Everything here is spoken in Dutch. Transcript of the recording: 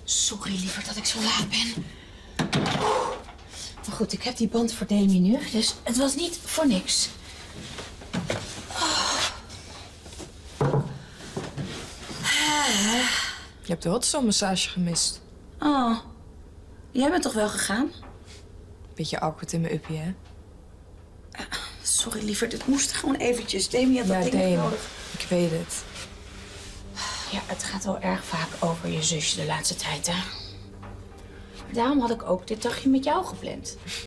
Sorry, lieverd, dat ik zo laat ben. Maar goed, ik heb die band voor Demi nu, dus het was niet voor niks. Je hebt de hotstone-massage gemist. Oh, jij bent toch wel gegaan? Beetje awkward in mijn uppie, hè? Sorry, lieverd, het moest gewoon eventjes. Demi had dat ding nodig. Ik weet het. Ja, het gaat wel erg vaak over je zusje de laatste tijd, hè? Daarom had ik ook dit dagje met jou gepland.